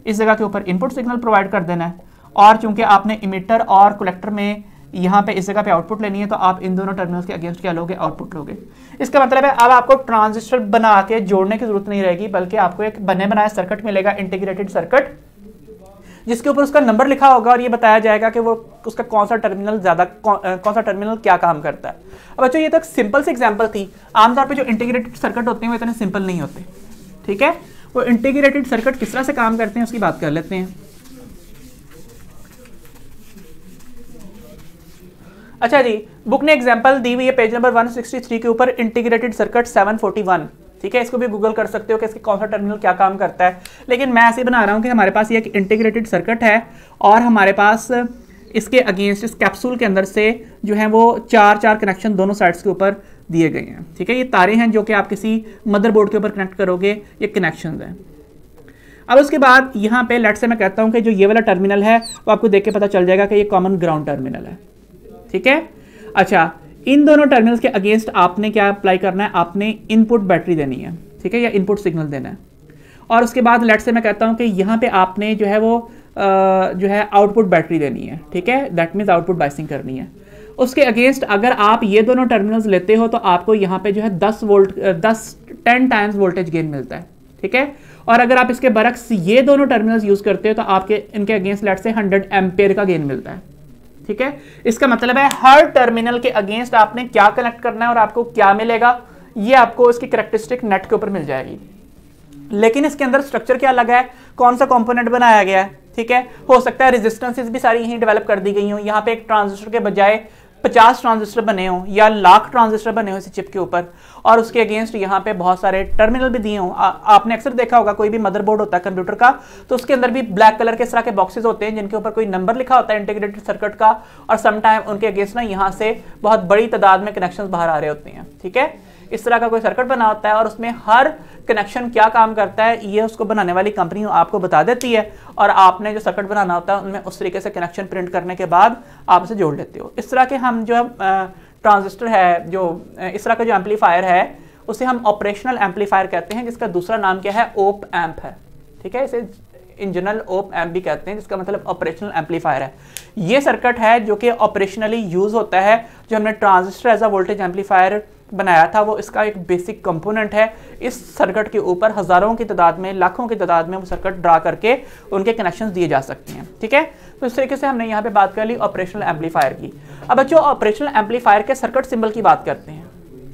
इस जगह के ऊपर इनपुट सिग्नल प्रोवाइड कर देना है, और चूंकि आपने इमिटर और कलेक्टर में यहाँ पे इस जगह पे आउटपुट लेनी है तो आप इन दोनों टर्मिनल्स के अगेंस्ट क्या लोगे, आउटपुट लोगे। इसका मतलब है अब आपको ट्रांजिस्टर बना के जोड़ने की जरूरत नहीं रहेगी, बल्कि आपको एक बने बनाया सर्किट मिलेगा, इंटीग्रेटेड सर्किट, जिसके ऊपर उसका नंबर लिखा होगा और ये बताया जाएगा कि वो उसका कौन सा टर्मिनल ज्यादा कौन, कौन सा टर्मिनल क्या काम करता है। अब बच्चों ये तो एक सिंपल सी एग्जांपल थी। आमतौर पे जो इंटीग्रेटेड सर्किट होते हैं वो इतने सिंपल नहीं होते, ठीक है। वो इंटीग्रेटेड सर्किट किस तरह से काम करते हैं उसकी बात कर लेते हैं। अच्छा जी, बुक ने एग्जांपल दी हुई है पेज नंबर एक सौ तिरसठ के ऊपर, इंटीग्रेटेड सर्किट सात सौ इकतालीस, ठीक है। इसको भी गूगल कर सकते हो कि इसके कौन सा टर्मिनल क्या काम करता है, लेकिन मैं ऐसे बना रहा हूं कि हमारे पास ये एक इंटीग्रेटेड सर्किट है और हमारे पास इसके अगेंस्ट इस कैप्सूल के अंदर से जो है वो चार चार कनेक्शन दोनों साइड्स के ऊपर दिए गए हैं, ठीक है। ये तारे हैं जो कि आप किसी मदरबोर्ड के ऊपर कनेक्ट करोगे, ये कनेक्शन हैं। अब उसके बाद यहाँ पे लेट से मैं कहता हूँ कि जो ये वाला टर्मिनल है वो आपको देख के पता चल जाएगा कि ये कॉमन ग्राउंड टर्मिनल है, ठीक है। अच्छा, इन दोनों टर्मिनल्स के अगेंस्ट आपने क्या अप्लाई करना है, आपने इनपुट बैटरी देनी है, ठीक है, या इनपुट सिग्नल देना है। और उसके बाद लेट से मैं कहता हूं कि यहाँ पे आपने जो है वो आ, जो है आउटपुट बैटरी देनी है, ठीक है, दैट मीन्स आउटपुट बाइसिंग करनी है। उसके अगेंस्ट अगर आप ये दोनों टर्मिनल्स लेते हो तो आपको यहाँ पे जो है दस वोल्ट दस टेन टाइम्स वोल्टेज गेन मिलता है, ठीक है। और अगर आप इसके बरक्स ये दोनों टर्मिनल्स यूज करते हो तो आपके इनके against let's say hundred ampere का गेन मिलता है, ठीक है। इसका मतलब है हर टर्मिनल के अगेंस्ट आपने क्या कनेक्ट करना है और आपको क्या मिलेगा, ये आपको इसकी कैरेक्टरिस्टिक नेट के ऊपर मिल जाएगी। लेकिन इसके अंदर स्ट्रक्चर क्या लगा है, कौन सा कंपोनेंट बनाया गया है, ठीक है। हो सकता है रेजिस्टेंसेस भी सारी यहीं डेवलप कर दी गई हो, यहाँ पे एक ट्रांजिस्टर के बजाय पचास ट्रांजिस्टर बने हो या लाख ट्रांजिस्टर बने हो इस चिप के ऊपर, और उसके अगेंस्ट यहाँ पे बहुत सारे टर्मिनल भी दिए हो। आपने अक्सर देखा होगा कोई भी मदरबोर्ड होता है कंप्यूटर का तो उसके अंदर भी ब्लैक कलर के इस तरह के बॉक्सेस होते हैं जिनके ऊपर कोई नंबर लिखा होता है इंटीग्रेटेड सर्किट का, और समटाइम उनके अगेंस्ट ना यहाँ से बहुत बड़ी तादाद में कनेक्शन बाहर आ रहे होते हैं, ठीक है। इस तरह का कोई सर्किट बना होता है और उसमें हर कनेक्शन क्या काम करता है ये उसको बनाने वाली कंपनी आपको बता देती है, और आपने जो सर्किट बनाना होता है उनमें उस तरीके से कनेक्शन प्रिंट करने के बाद आप उसे जोड़ लेते हो। इस तरह के हम जो ट्रांजिस्टर है, जो इस तरह का जो एम्पलीफायर है उसे हम ऑपरेशनल एम्पलीफायर कहते हैं, जिसका दूसरा नाम क्या है, ओप एम्प है, ठीक है। इसे इन जनरल ओप एम्प भी कहते हैं, जिसका मतलब ऑपरेशनल एम्पलीफायर है। ये सर्किट है जो कि ऑपरेशनली यूज होता है। जो हमने transistor as a voltage amplifier बनाया था वो इसका एक बेसिक कंपोनेंट है। इस सर्किट के ऊपर हजारों की तादाद में, लाखों की तादाद में वो सर्किट ड्रा करके उनके कनेक्शंस दिए जा सकते हैं, ठीक है। तो इस तरीके से हमने यहाँ पे बात कर ली ऑपरेशनल एम्पलीफायर की। अब बच्चों ऑपरेशनल एम्पलीफायर के सर्किट सिंबल की बात करते हैं।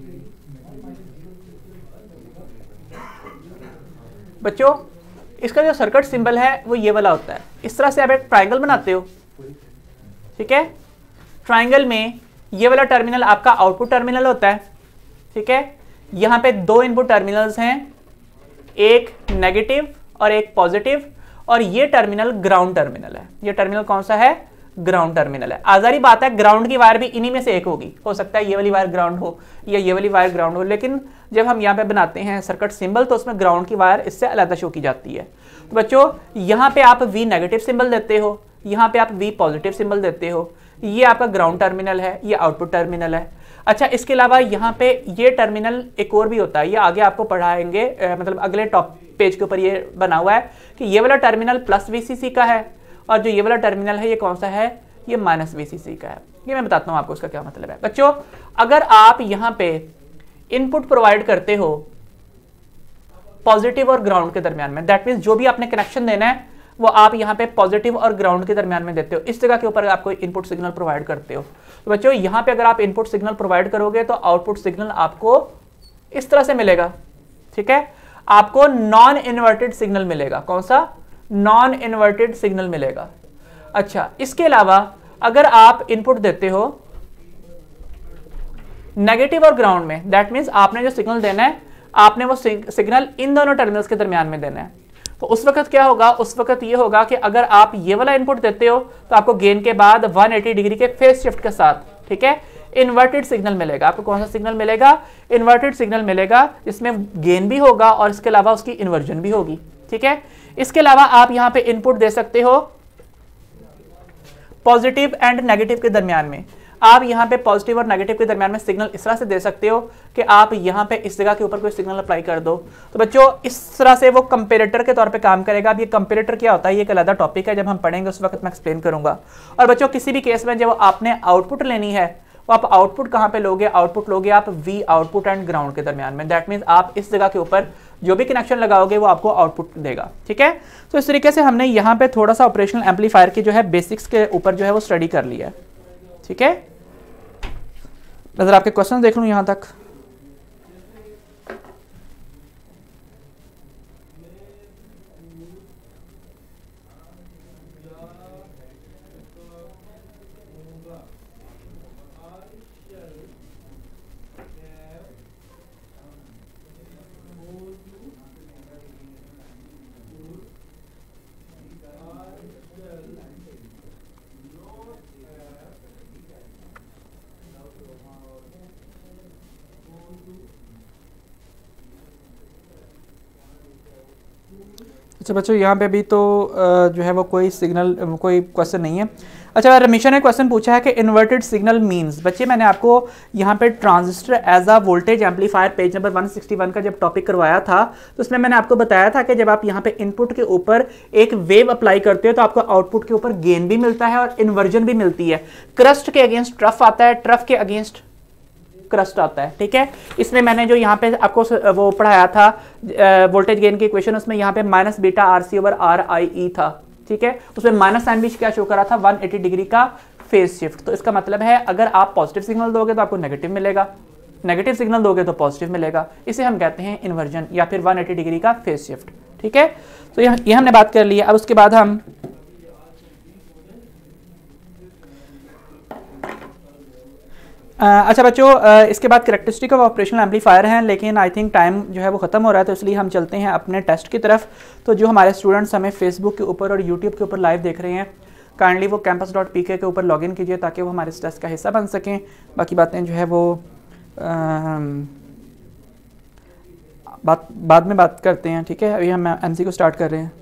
बच्चों इसका जो सर्किट सिंबल है वो ये वाला होता है। इस तरह से आप एक ट्राइंगल बनाते हो, ठीक है। ट्राइंगल में ये वाला टर्मिनल आपका आउटपुट टर्मिनल होता है, ठीक है। यहां पे दो इनपुट टर्मिनल्स हैं, एक नेगेटिव और एक पॉजिटिव, और ये टर्मिनल ग्राउंड टर्मिनल है। ये टर्मिनल कौन सा है, ग्राउंड टर्मिनल है। आजारी बात है ग्राउंड की वायर भी इन्हीं में से एक होगी, हो सकता है ये वाली वायर ग्राउंड हो या ये वाली वायर ग्राउंड हो, लेकिन जब हम यहाँ पे बनाते हैं सर्किट सिंबल तो उसमें ग्राउंड की वायर इससे अलग शो की जाती है। तो बच्चों यहाँ पे आप वी नेगेटिव सिंबल देते हो, यहाँ पे आप वी पॉजिटिव सिंबल देते हो, ये आपका ग्राउंड टर्मिनल है, ये आउटपुट टर्मिनल है। अच्छा, इसके अलावा यहाँ पे ये टर्मिनल एक और भी होता है, ये आगे आपको पढ़ाएंगे, आ, मतलब अगले टॉप पेज के ऊपर ये बना हुआ है कि ये वाला टर्मिनल प्लस वीसीसी का है और जो ये वाला टर्मिनल है ये कौन सा है, ये माइनस वीसीसी का है। ये मैं बताता हूँ आपको इसका क्या मतलब है। बच्चों अगर आप यहाँ पे इनपुट प्रोवाइड करते हो पॉजिटिव और ग्राउंड के दरमियान में, दैट मीन्स जो भी आपने कनेक्शन देना है वो आप यहाँ पे पॉजिटिव और ग्राउंड के दरमियान में देते हो, इस जगह के ऊपर आप कोई इनपुट सिग्नल प्रोवाइड करते हो। तो बच्चों यहाँ पे अगर आप इनपुट सिग्नल प्रोवाइड करोगे तो आउटपुट सिग्नल आपको इस तरह से मिलेगा, ठीक है। आपको नॉन इन्वर्टेड सिग्नल मिलेगा, कौन सा, नॉन इन्वर्टेड सिग्नल मिलेगा। अच्छा, इसके अलावा अगर आप इनपुट देते हो नेगेटिव और ग्राउंड में, दैट मीन्स आपने जो सिग्नल देना है आपने वो सिग्नल इन दोनों टर्मिनल्स के दरमियान में देना है। तो उस वक्त क्या होगा, उस वक्त ये होगा कि अगर आप ये वाला इनपुट देते हो तो आपको गेन के बाद एक सौ अस्सी डिग्री के फेज शिफ्ट के साथ, ठीक है, इन्वर्टेड सिग्नल मिलेगा। आपको कौन सा सिग्नल मिलेगा, इन्वर्टेड सिग्नल मिलेगा, जिसमें गेन भी होगा और इसके अलावा उसकी इन्वर्जन भी होगी, ठीक है। इसके अलावा आप यहाँ पे इनपुट दे सकते हो पॉजिटिव एंड नेगेटिव के दरमियान में। आप यहाँ पे पॉजिटिव और नेगेटिव के दरमियान में सिग्नल इस तरह से दे सकते हो कि आप यहाँ पे इस जगह के ऊपर कोई सिग्नल अप्लाई कर दो। तो बच्चों इस तरह से वो कंपेरेटर के तौर पे काम करेगा। अब ये कंपेरेटर क्या होता है, ये एक अलग टॉपिक है, जब हम पढ़ेंगे उस वक्त मैं एक्सप्लेन करूंगा। और बच्चों किसी भी केस में जब आपने आउटपुट लेनी है, वो आप आउटपुट कहाँ पे लोगे, आउटपुट लोगे आप वी आउटपुट एंड ग्राउंड के दरमियान में। दैट मीन्स आप इस जगह के ऊपर जो भी कनेक्शन लगाओगे वो आपको आउटपुट देगा, ठीक है। तो इस तरीके से हमने यहाँ पे थोड़ा सा ऑपरेशनल एम्पलीफायर की जो है बेसिक्स के ऊपर जो है वो स्टडी कर लिया है, ठीक है। नजर आपके क्वेश्चन देख लूँ यहाँ तक। अच्छा बच्चों यहाँ पे भी तो जो है वो कोई सिग्नल कोई क्वेश्चन नहीं है। अच्छा रमेशा ने क्वेश्चन पूछा है कि इन्वर्टेड सिग्नल मींस। बच्चे मैंने आपको यहाँ पे transistor as a voltage amplifier page number one sixty one का जब टॉपिक करवाया था तो उसमें मैंने आपको बताया था कि जब आप यहाँ पे इनपुट के ऊपर एक वेव अप्लाई करते हो तो आपको आउटपुट के ऊपर गेन भी मिलता है और इन्वर्जन भी मिलती है। क्रस्ट के अगेंस्ट ट्रफ आता है, ट्रफ के अगेंस्ट क्रस्ट आता है, ठीक है। इसमें मैंने जो यहाँ पे आपको वो पढ़ाया था वोल्टेज गेन की इक्वेशन, उसमें यहाँ पे minus beta R C over R I E था, ठीक है। उसमें माइनस साइन भी क्या शो कर रहा था, वन एटी डिग्री का फेज शिफ्ट। तो इसका मतलब है अगर आप पॉजिटिव सिग्नल दोगे तो आपको नेगेटिव मिलेगा, नेगेटिव सिग्नल दोगे तो पॉजिटिव मिलेगा। इसे हम कहते हैं इन्वर्जन या फिर वन एटी डिग्री का फेज शिफ्ट, ठीक है। तो ये, ये हमने बात कर ली है। अब उसके बाद हम अच्छा बच्चों इसके बाद कैरेक्टरिस्टिक ऑफ ऑपरेशनल एम्पलीफायर हैं, लेकिन आई थिंक टाइम जो है वो ख़त्म हो रहा है, तो इसलिए हम चलते हैं अपने टेस्ट की तरफ। तो जो हमारे स्टूडेंट्स हमें फेसबुक के ऊपर और यूट्यूब के ऊपर लाइव देख रहे हैं, काइंडली वो कैंपस डॉट पी के के ऊपर लॉगिन कीजिए ताकि वो हमारे इस टेस्ट का हिस्सा बन सकें। बाकी बातें जो है वो आ, बात बाद में बात करते हैं, ठीक है। अभी हम एम सी को स्टार्ट कर रहे हैं।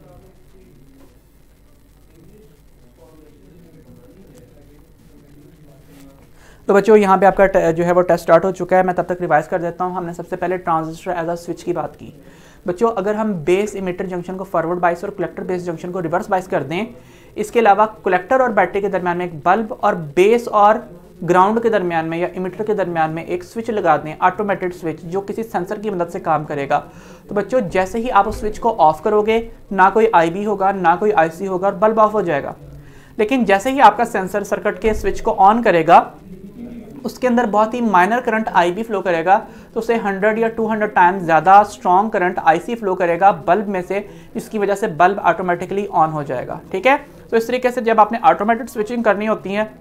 तो बच्चों यहाँ पे आपका जो है वो टेस्ट स्टार्ट हो चुका है। मैं तब तक रिवाइज कर देता हूँ। हमने सबसे पहले ट्रांजिस्टर एज अ स्विच की बात की। बच्चों अगर हम बेस इमिटर जंक्शन को फॉरवर्ड बाइस और कलेक्टर बेस जंक्शन को रिवर्स बाइस कर दें, इसके अलावा कलेक्टर और बैटरी के दरमियान में एक बल्ब और बेस और ग्राउंड के दरमियान में या इमिटर के दरमियान में एक स्विच लगा दें, ऑटोमेटेड स्विच, जो किसी सेंसर की मदद से काम करेगा। तो बच्चों जैसे ही आप उस स्विच को ऑफ करोगे, ना कोई आई बी होगा, ना कोई आई सी होगा और बल्ब ऑफ हो जाएगा। लेकिन जैसे ही आपका सेंसर सर्किट के स्विच को ऑन करेगा, उसके अंदर बहुत ही minor current I B flow करेगा, तो उसे हंड्रेड या टू हंड्रेड टाइम्स ज़्यादा strong current I C flow करेगा बल्ब में से, जिसकी वजह से बल्ब ऑटोमेटिकली ऑन हो जाएगा, ठीक है। तो इस तरीके से जब आपने ऑटोमेटेड स्विचिंग करनी होती है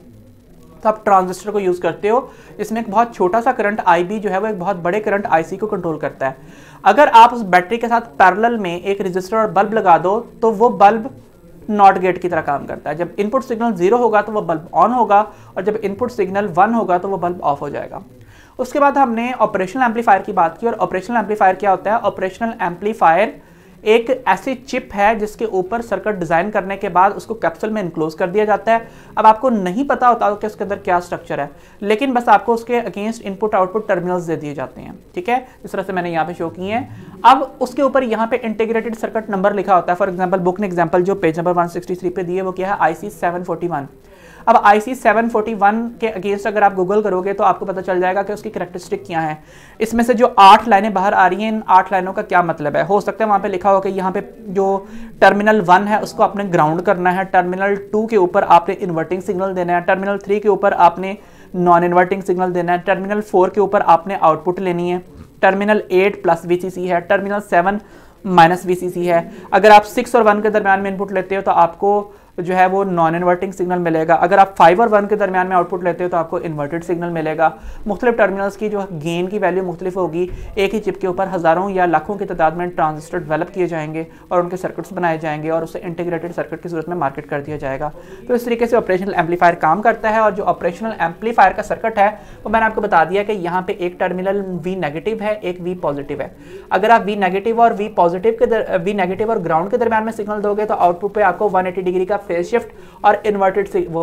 तो आप ट्रांजिस्टर को यूज़ करते हो। इसमें एक बहुत छोटा सा करंट आई बी जो है वो एक बहुत बड़े करंट आई सी को कंट्रोल करता है। अगर आप उस बैटरी के साथ पैरेलल में एक रजिस्टर और बल्ब लगा दो तो वो बल्ब नॉट गेट की तरह काम करता है। जब इनपुट सिग्नल जीरो होगा तो वो बल्ब ऑन होगा और जब इनपुट सिग्नल वन होगा तो वो बल्ब ऑफ हो जाएगा। उसके बाद हमने ऑपरेशनल एम्पलीफायर की बात की। और ऑपरेशनल एम्पलीफायर क्या होता है? ऑपरेशनल एम्पलीफायर एक ऐसी चिप है जिसके ऊपर सर्किट डिजाइन करने के बाद उसको कैप्सूल में इनक्लोज कर दिया जाता है। अब आपको नहीं पता होता कि उसके अंदर क्या स्ट्रक्चर है, लेकिन बस आपको उसके अगेंस्ट इनपुट आउटपुट टर्मिनल्स दे दिए जाते हैं, ठीक है। इस तरह से मैंने यहाँ पे शो किए हैं। अब उसके ऊपर यहाँ पे इंटीग्रेटेड सर्किट नंबर लिखा होता है। फॉर एग्जांपल बुक ने एग्जांपल जो page number one sixty three पे दिए वो क्या है? I C seven forty one. अब I C seven forty one के अगेंस्ट अगर आप गूगल करोगे तो आपको पता चल जाएगा कि उसकी कैरेक्टरिस्टिक क्या है। इसमें से जो आठ लाइनें बाहर आ रही हैं, इन आठ लाइनों का क्या मतलब है? हो सकता है वहाँ पे लिखा हो कि यहाँ पे जो टर्मिनल वन है उसको आपने ग्राउंड करना है, टर्मिनल टू के ऊपर आपने इन्वर्टिंग सिग्नल देना है, टर्मिनल थ्री के ऊपर आपने नॉन इन्वर्टिंग सिग्नल देना है, टर्मिनल फोर के ऊपर आपने आउटपुट लेनी है, terminal eight plus V C C है, terminal seven minus V C C है। अगर आप सिक्स और वन के दरमियान में इनपुट लेते हो तो आपको जो है वो नॉन इन्वर्टिंग सिग्नल मिलेगा। अगर आप फाइव और वन के दरमियान में आउटपुट लेते हो तो आपको इन्वर्टेड सिग्नल मिलेगा। मुख्तलिफ टर्मिनल्स की जो गेन की वैल्यू मुख्तलिफ होगी। एक ही चिप के ऊपर हज़ारों या लाखों की तादाद में ट्रांजिस्टर डेवलप किए जाएंगे और उनके सर्किट्स बनाए जाएंगे और उसे इंटीग्रेटेड सर्किट की सूरत में मार्केट कर दिया जाएगा। तो इस तरीके से ऑपरेशनल एम्पलीफायर काम करता है। और जो ऑपरेशनल एम्पलीफायर का सर्किट है वो मैंने आपको बता दिया कि यहाँ पे एक टर्मिनल वी नेगेटिव है, एक वी पॉजिटिव है। अगर आप वी नेगेटिव और वी पॉजिटिव के वी नेगेटिव और ग्राउंड के दरमियान में सिग्नल दोगे तो आउटपुट पे आपको वन एटी डिग्री का फेज शिफ्ट और इन्वर्टेड वो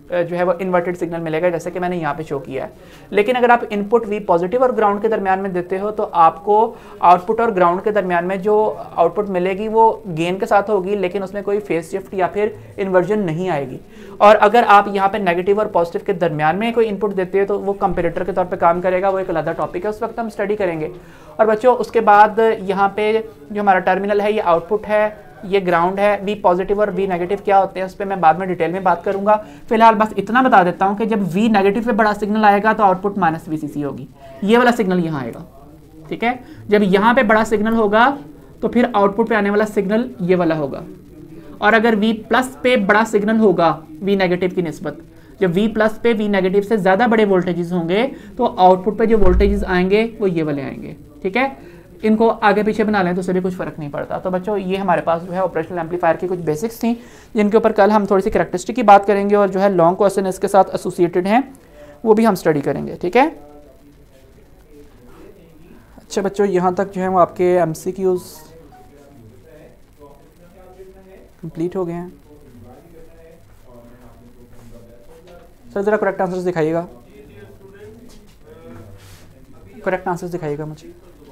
जो है वो इन्वर्टेड सिग्नल मिलेगा, जैसे कि मैंने यहाँ पे शो किया है। लेकिन अगर आप इनपुट वी पॉजिटिव और ग्राउंड के दरमियान में देते हो तो आपको आउटपुट और ग्राउंड के दरमियान में जो आउटपुट मिलेगी वो गेन के साथ होगी, लेकिन उसमें कोई फेज शिफ्ट या फिर इन्वर्जन नहीं आएगी। और अगर आप यहाँ पे नेगेटिव और पॉजिटिव के दरमियान में कोई इनपुट देते हो तो वो कंपेरेटर के तौर पे काम करेगा, वो एक अलग टॉपिक है, उस वक्त हम स्टडी करेंगे। और बच्चों उसके बाद यहाँ पे जो हमारा टर्मिनल है ये आउटपुट है, ये ग्राउंड है। वी पॉजिटिव और वी नेगेटिव क्या होते हैं उस पर मैं बाद में डिटेल में बात करूंगा। फिलहाल बस इतना बता देता हूँ कि जब वी नेगेटिव पे बड़ा सिग्नल आएगा तो output minus V C C होगी, ये वाला सिग्नल यहाँ आएगा, ठीक है। जब यहाँ पे बड़ा सिग्नल होगा तो फिर आउटपुट पे आने वाला सिग्नल ये वाला होगा। और अगर वी प्लस पे बड़ा सिग्नल होगा वी नेगेटिव की निस्बत, जब वी प्लस पे वी नेगेटिव से ज़्यादा बड़े वोल्टेजेस होंगे तो आउटपुट पे जो वोल्टेजेस आएंगे वो ये वाले आएंगे, ठीक है। इनको आगे पीछे बना लें तो उससे भी कुछ फ़र्क नहीं पड़ता। तो बच्चों ये हमारे पास जो है ऑपरेशनल एम्पलीफायर की कुछ बेसिक्स थी, जिनके ऊपर कल हम थोड़ी सी कैरेक्टरिस्टिक की बात करेंगे और जो है लॉन्ग क्वेश्चन इसके साथ एसोसिएटेड हैं वो भी हम स्टडी करेंगे, ठीक है। अच्छा बच्चों, यहाँ तक जो है वो आपके एम सी क्यूज़ कंप्लीट हो गए हैं। सर ज़रा करेक्ट आंसर्स दिखाइएगा, करेक्ट आंसर्स दिखाइएगा मुझे।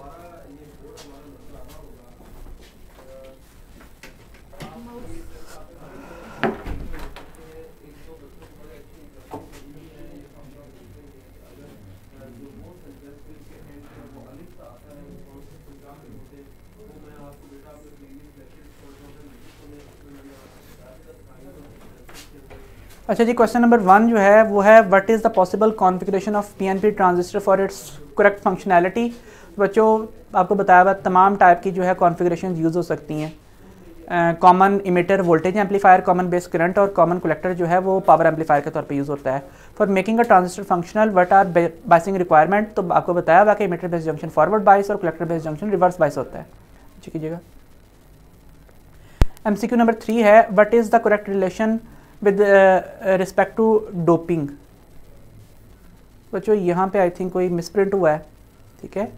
अच्छा जी, क्वेश्चन नंबर वन जो है वो है what is the possible configuration of PNP transistor for its correct functionality. बच्चों आपको बताया हुआ तमाम टाइप की जो है कॉन्फ़िगरेशन यूज़ हो सकती हैं। Common emitter voltage amplifier, common base current और कॉमन कलेक्टर जो है वो पावर एम्पलीफायर के तौर पे यूज़ होता है। For making a transistor functional what are biasing requirement, तो आपको बताया हुआ कि emitter base junction forward bias और collector base junction reverse bias होता है। ठीक कीजिएगा। एमसीक्यू नंबर थ्री है what is the correct relation with respect to doping. बच्चों यहाँ पे आई थिंक कोई मिसप्रिंट हुआ है, ठीक है,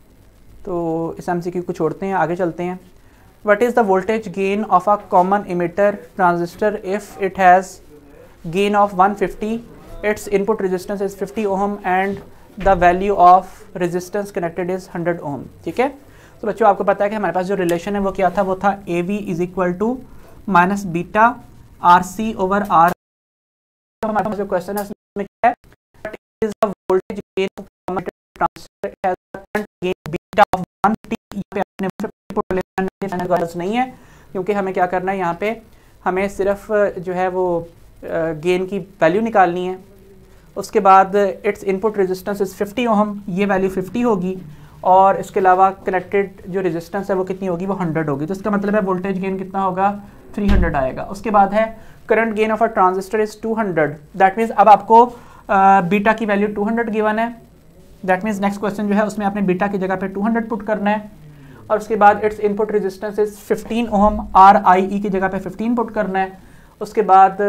तो इस एमसीक्यू को छोड़ते हैं, आगे चलते हैं। What is the voltage gain of a common emitter transistor if it has gain of one fifty, its input resistance is fifty ohm and the value of resistance connected is hundred ohm. ठीक है, तो बच्चों आपको पता है कि हमारे पास जो रिलेशन है वो क्या था, वो था A V is equal to minus beta R C over R. हमारे पास जो क्वेश्चन है उसमें क्या है, what is the voltage gain of common transistor, it has current gain beta of one fifty. यहाँ पे आपने पुट लेना गलत नहीं है, क्योंकि हमें क्या करना है, यहाँ पे हमें सिर्फ जो है वो गेन की वैल्यू निकालनी है। उसके बाद its input resistance is fifty ohm, ये वैल्यू फिफ्टी होगी, और इसके अलावा कनेक्टेड जो रेजिस्टेंस है वो कितनी होगी, वो हंड्रेड होगी। तो इसका मतलब है वोल्टेज गेन कितना होगा, थ्री हंड्रेड आएगा। उसके बाद है current gain of a transistor is two hundred, that means अब आपको बीटा की वैल्यू टू हंड्रेड गिवन है, दैट मीन्स नेक्स्ट क्वेश्चन जो है उसमें आपने बीटा की जगह पे टू हंड्रेड पुट करना है। और उसके बाद its input resistance is fifteen ohm, R I E की जगह पे फिफ्टीन पुट करना है। उसके बाद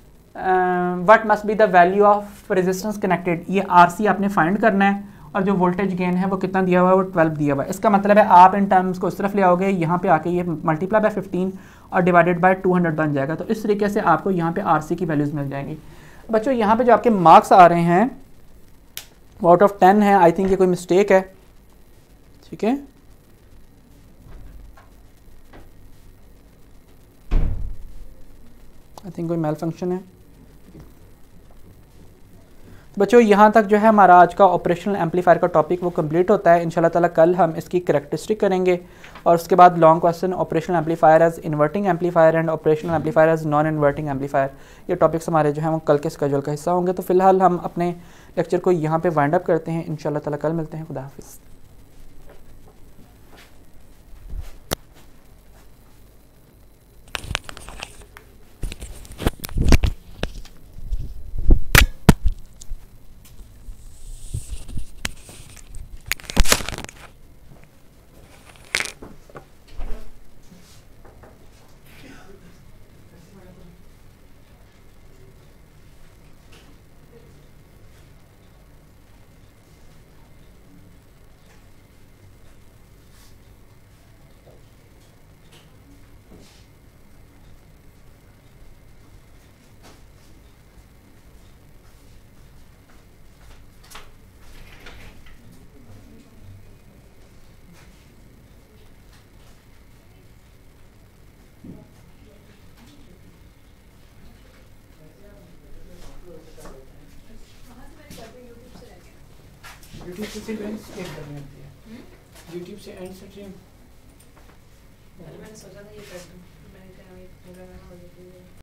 what must be the value of resistance connected, ये आर सी आपने फाइंड करना है, और जो वोल्टेज गेन है वो कितना दिया हुआ है, वो ट्वेल्व दिया हुआ है। इसका मतलब है आप इन टर्म्स को इस तरफ ले आओगे, यहाँ पे आके ये मल्टीप्लाई बाय फिफ्टीन और डिवाइडेड बाय टू हंड्रेड बन जाएगा। तो इस तरीके से आपको यहाँ पे आरसी की वैल्यूज़ मिल जाएंगी। बच्चों यहाँ पे जो आपके मार्क्स आ रहे हैं वो आउट ऑफ टेन है, आई थिंक ये कोई मिस्टेक है, ठीक है। आई थिंक कोई मेल फंक्शन है। बच्चों यहाँ तक जो है हमारा आज का ऑपरेशनल एम्पलीफायर का टॉपिक वो कंप्लीट होता है। इंशाल्लाह ताला कल हम इसकी करैक्टरिस्टिक करेंगे, और उसके बाद long question operational amplifier as inverting amplifier and operational amplifier as non inverting amplifier, ये टॉपिक्स हमारे जो हैं वो कल के स्केड्यूल का हिस्सा होंगे। तो फिलहाल हम अपने लेक्चर को यहाँ पे वाइंड अप करते हैं। इंशाल्लाह ताला कल मिलते हैं। खुदा हाफिज़। यूट्यूब से सिर्फ स्ट्रीम करनी होती है, यूट्यूब से एंड स्ट्रीम। मैंने सोचा था ये कर दूं, मैंने कहा ये पूरा ना हो जाए।